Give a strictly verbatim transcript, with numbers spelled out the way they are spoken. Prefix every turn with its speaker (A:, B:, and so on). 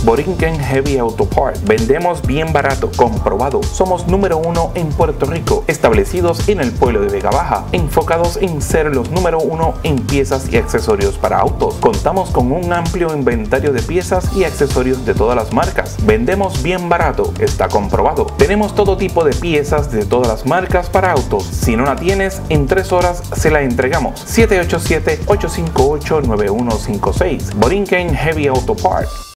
A: Borinquen Heavy Auto Parts. Vendemos bien barato, comprobado. Somos número uno en Puerto Rico, establecidos en el pueblo de Vega Baja, enfocados en ser los número uno en piezas y accesorios para autos. Contamos con un amplio inventario de piezas y accesorios de todas las marcas. Vendemos bien barato, está comprobado. Tenemos todo tipo de piezas de todas las marcas para autos. Si no la tienes, en tres horas se la entregamos. siete ocho siete, ocho cinco ocho, nueve uno cinco seis. Borinquen Heavy Auto Parts.